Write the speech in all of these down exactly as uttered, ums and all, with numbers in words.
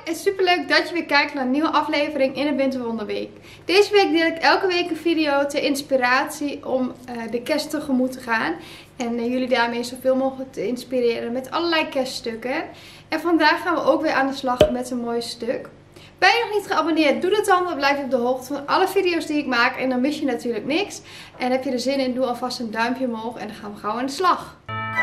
en superleuk dat je weer kijkt naar een nieuwe aflevering in de Winterwonderweek. Deze week deel ik elke week een video ter inspiratie om uh, de kerst tegemoet te gaan. En uh, jullie daarmee zoveel mogelijk te inspireren met allerlei kerststukken. En vandaag gaan we ook weer aan de slag met een mooi stuk. Ben je nog niet geabonneerd? Doe dat dan. Dan blijf je op de hoogte van alle video's die ik maak. En dan mis je natuurlijk niks. En heb je er zin in? Doe alvast een duimpje omhoog. En dan gaan we gauw aan de slag.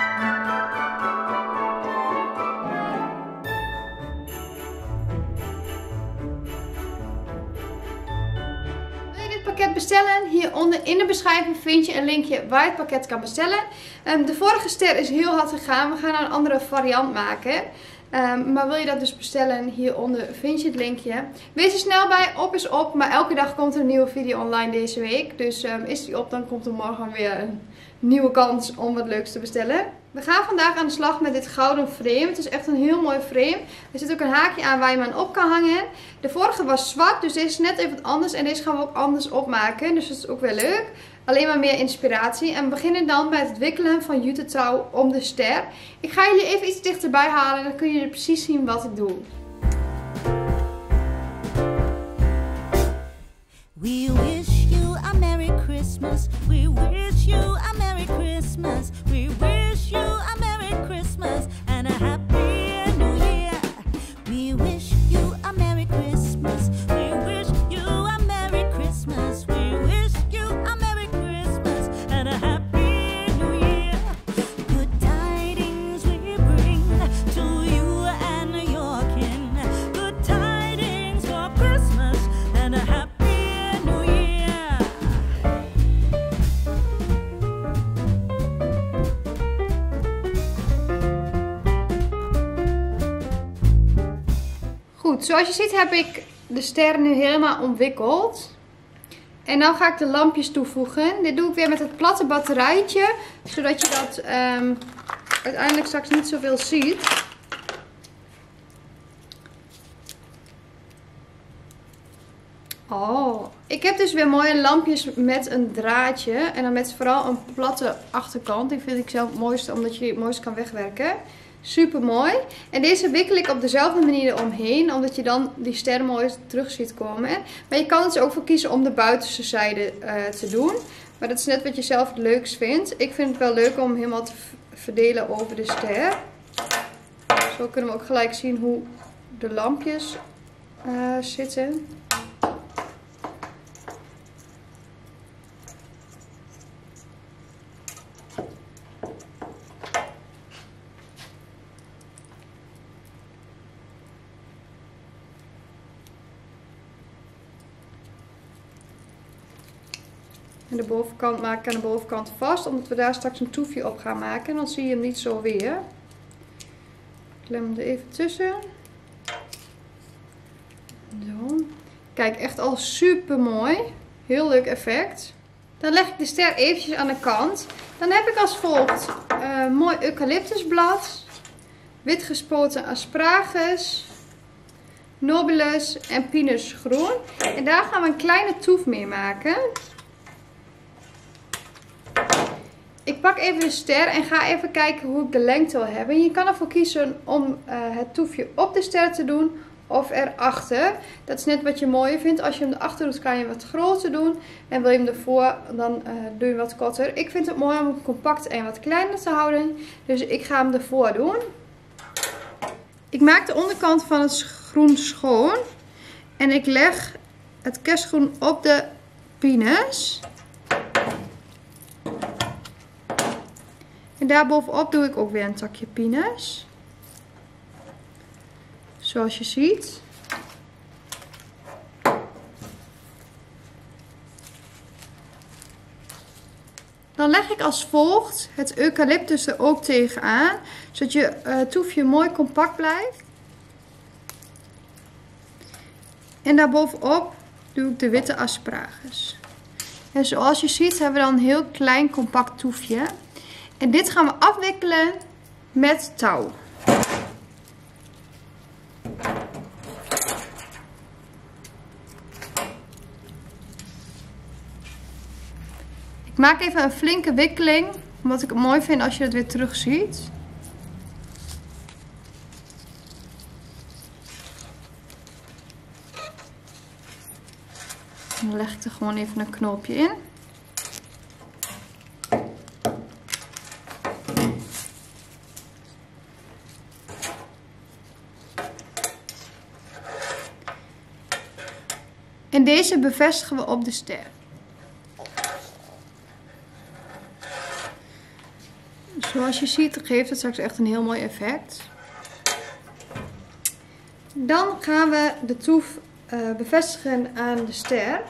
Wil je dit pakket bestellen? Hieronder in de beschrijving vind je een linkje waar je het pakket kan bestellen. Um, de vorige ster is heel hard gegaan. We gaan nou een andere variant maken. Um, maar wil je dat dus bestellen, hieronder vind je het linkje. Wees er snel bij, op is op, maar elke dag komt er een nieuwe video online deze week. Dus um, is die op, dan komt er morgen weer een nieuwe kans om wat leuks te bestellen. We gaan vandaag aan de slag met dit gouden frame. Het is echt een heel mooi frame. Er zit ook een haakje aan waar je hem aan op kan hangen. De vorige was zwart, dus deze is net even wat anders. En deze gaan we ook anders opmaken, dus dat is ook weer leuk. Alleen maar meer inspiratie. En we beginnen dan bij het wikkelen van jute touw om de ster. Ik ga jullie even iets dichterbij halen. Dan kun je precies zien wat ik doe. We wish you a Merry Christmas. We wish you a Merry Christmas. We wish you a Merry Christmas and a Happy New Year. We wish you a Merry Christmas. We wish you a Merry Christmas. We wish you a Merry Christmas and a Happy New Year. Good tidings we bring to you and your kin. Good tidings for Christmas and a Happy Goed, zoals je ziet heb ik de sterren nu helemaal omwikkeld. En dan ga ik de lampjes toevoegen. Dit doe ik weer met het platte batterijtje. Zodat je dat um, uiteindelijk straks niet zoveel ziet. Oh, ik heb dus weer mooie lampjes met een draadje. En dan met vooral een platte achterkant. Die vind ik zelf het mooiste, omdat je die het mooist kan wegwerken. Super mooi. En deze wikkel ik op dezelfde manier eromheen. Omdat je dan die ster mooi terug ziet komen. Maar je kan er dus ook voor kiezen om de buitenste zijde uh, te doen. Maar dat is net wat je zelf het leukst vindt. Ik vind het wel leuk om helemaal te verdelen over de ster. Zo kunnen we ook gelijk zien hoe de lampjes uh, zitten. En de bovenkant maak ik aan de bovenkant vast, omdat we daar straks een toefje op gaan maken. En dan zie je hem niet zo weer. Ik klem hem er even tussen. Zo. Kijk, echt al super mooi. Heel leuk effect. Dan leg ik de ster eventjes aan de kant. Dan heb ik als volgt uh, mooi eucalyptusblad, wit gespoten asparagus, nobulus en pinusgroen. En daar gaan we een kleine toef mee maken. Ik pak even de ster en ga even kijken hoe ik de lengte wil hebben. Je kan ervoor kiezen om uh, het toefje op de ster te doen of erachter. Dat is net wat je mooier vindt. Als je hem erachter doet, kan je hem wat groter doen. En wil je hem ervoor, dan uh, doe je hem wat korter. Ik vind het mooi om hem compact en wat kleiner te houden. Dus ik ga hem ervoor doen. Ik maak de onderkant van het groen schoon. En ik leg het kerstgroen op de pinus. En daarbovenop doe ik ook weer een takje pinus. Zoals je ziet. Dan leg ik als volgt het eucalyptus er ook tegenaan. Zodat je uh, toefje mooi compact blijft. En daarbovenop doe ik de witte asparagus. En zoals je ziet hebben we dan een heel klein compact toefje. En dit gaan we afwikkelen met touw. Ik maak even een flinke wikkeling, omdat ik het mooi vind als je het weer terug ziet. Dan leg ik er gewoon even een knoopje in. En deze bevestigen we op de ster. Zoals je ziet geeft het straks echt een heel mooi effect. Dan gaan we de toef uh, bevestigen aan de ster.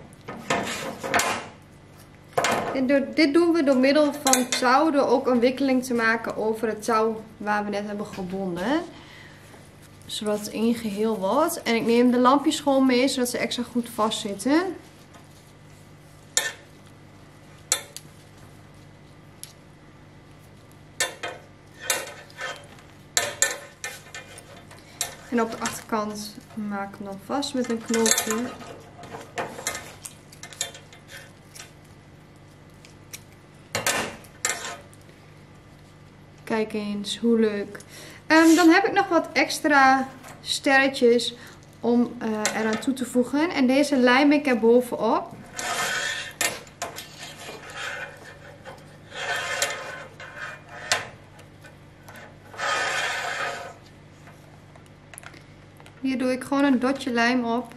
En door, dit doen we door middel van touw, door ook een wikkeling te maken over het touw waar we net hebben gebonden. Zodat het één geheel wordt. En ik neem de lampjes gewoon mee, zodat ze extra goed vastzitten. En op de achterkant maak ik hem dan vast met een knoopje. Kijk eens, hoe leuk. Um, dan heb ik nog wat extra sterretjes om uh, eraan toe te voegen. En deze lijm ik er bovenop. Hier doe ik gewoon een dotje lijm op.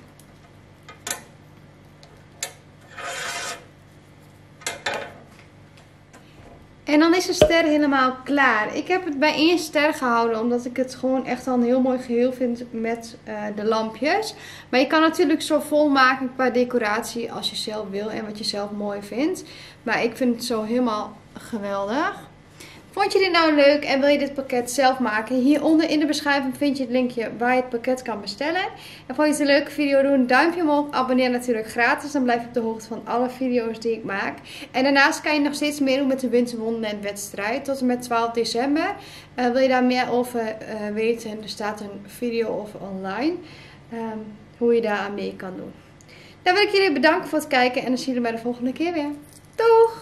En dan is de ster helemaal klaar. Ik heb het bij één ster gehouden, omdat ik het gewoon echt al een heel mooi geheel vind met uh, de lampjes. Maar je kan natuurlijk zo vol maken qua decoratie als je zelf wil en wat je zelf mooi vindt. Maar ik vind het zo helemaal geweldig. Vond je dit nou leuk en wil je dit pakket zelf maken? Hieronder in de beschrijving vind je het linkje waar je het pakket kan bestellen. En vond je het een leuke video, doe een duimpje omhoog. Abonneer natuurlijk gratis, dan blijf je op de hoogte van alle video's die ik maak. En daarnaast kan je nog steeds meedoen met de Winter Wonderland wedstrijd tot en met twaalf december. Uh, wil je daar meer over uh, weten? Er staat een video over online. Um, hoe je daar aan mee kan doen. Dan wil ik jullie bedanken voor het kijken en dan zie je bij de volgende keer weer. Doeg!